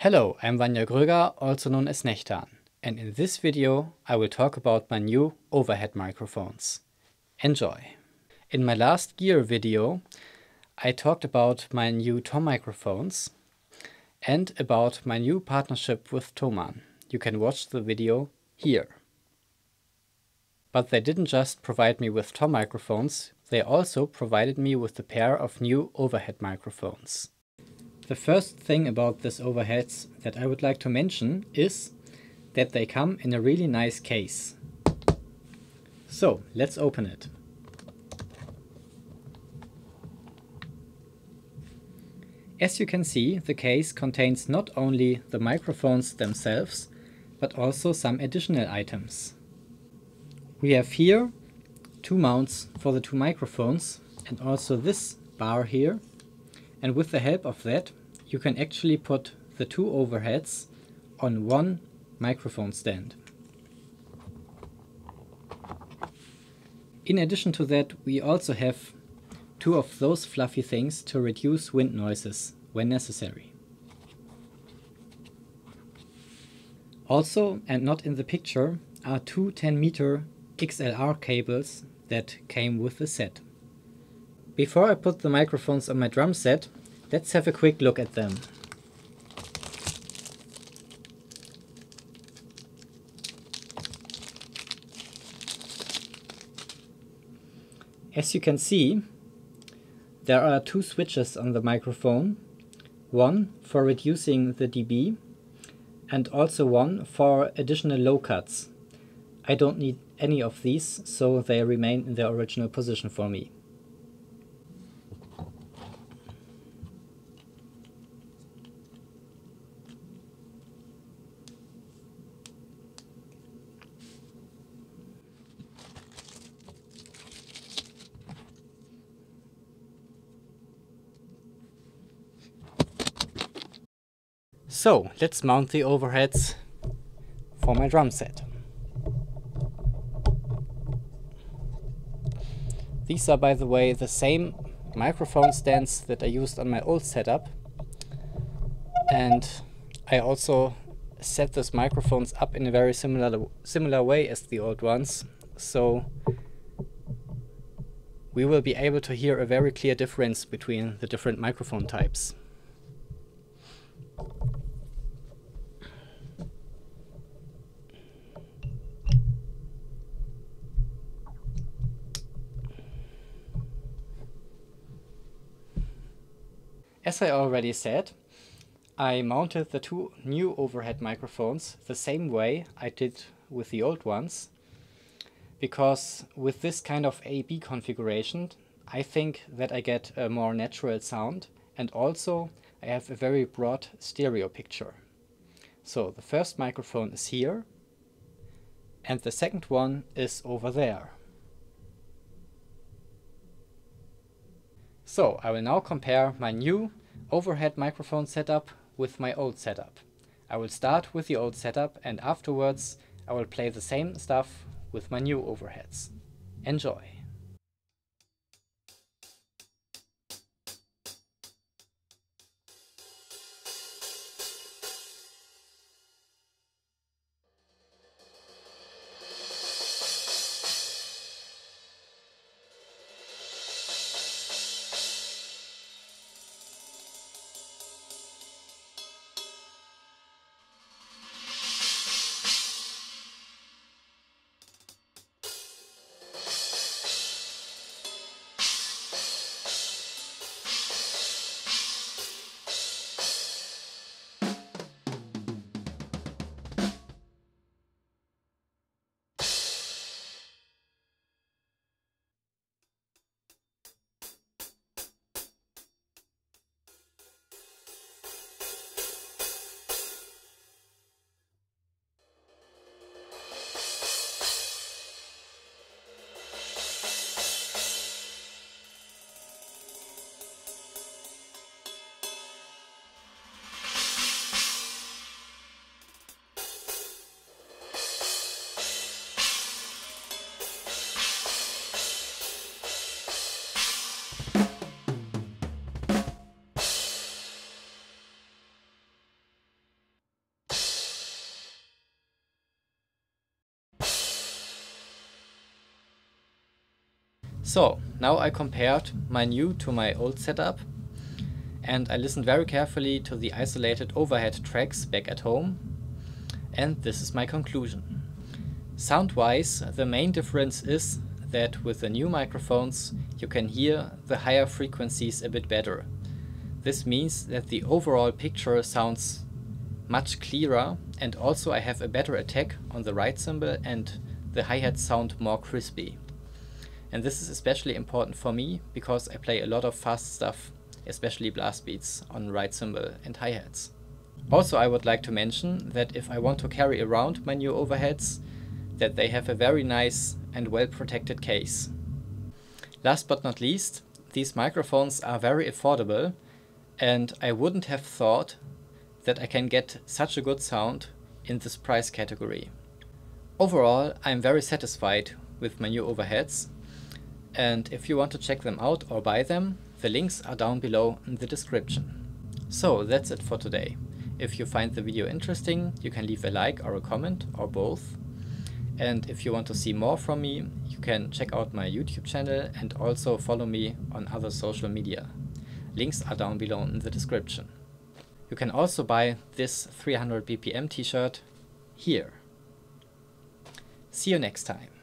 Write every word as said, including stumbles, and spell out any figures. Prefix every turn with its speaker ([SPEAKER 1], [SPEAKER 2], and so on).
[SPEAKER 1] Hello, I'm Vanja Gröger, also known as Nechtan, and in this video I will talk about my new overhead microphones. Enjoy! In my last gear video I talked about my new Tom microphones and about my new partnership with Thomann. You can watch the video here. But they didn't just provide me with Tom microphones, they also provided me with a pair of new overhead microphones. The first thing about these overheads that I would like to mention is that they come in a really nice case. So let's open it. As you can see, the case contains not only the microphones themselves, but also some additional items. We have here two mounts for the two microphones and also this bar here. And with the help of that, you can actually put the two overheads on one microphone stand. In addition to that, we also have two of those fluffy things to reduce wind noises when necessary. Also, and not in the picture, are two ten meter X L R cables that came with the set. Before I put the microphones on my drum set, let's have a quick look at them. As you can see, there are two switches on the microphone, one for reducing the dB and also one for additional low cuts. I don't need any of these, so they remain in their original position for me. So let's mount the overheads for my drum set. These are, by the way, the same microphone stands that I used on my old setup, and I also set these microphones up in a very similar similar way as the old ones, so we will be able to hear a very clear difference between the different microphone types. As I already said, I mounted the two new overhead microphones the same way I did with the old ones, because with this kind of A B configuration I think that I get a more natural sound, and also I have a very broad stereo picture. So the first microphone is here and the second one is over there. So I will now compare my new overhead microphone setup with my old setup. I will start with the old setup and afterwards I will play the same stuff with my new overheads. Enjoy! So now I compared my new to my old setup, and I listened very carefully to the isolated overhead tracks back at home, and this is my conclusion. Sound-wise, the main difference is that with the new microphones you can hear the higher frequencies a bit better. This means that the overall picture sounds much clearer, and also I have a better attack on the right cymbal and the hi-hats sound more crispy. And this is especially important for me because I play a lot of fast stuff, especially blast beats on right cymbal and hi-hats. Also, I would like to mention that if I want to carry around my new overheads, that they have a very nice and well protected case. Last but not least, these microphones are very affordable, and I wouldn't have thought that I can get such a good sound in this price category. Overall, I'm very satisfied with my new overheads, and if you want to check them out or buy them, the links are down below in the description. So that's it for today. If you find the video interesting, you can leave a like or a comment or both. And if you want to see more from me, you can check out my YouTube channel and also follow me on other social media. Links are down below in the description. You can also buy this three hundred B P M t-shirt here. See you next time.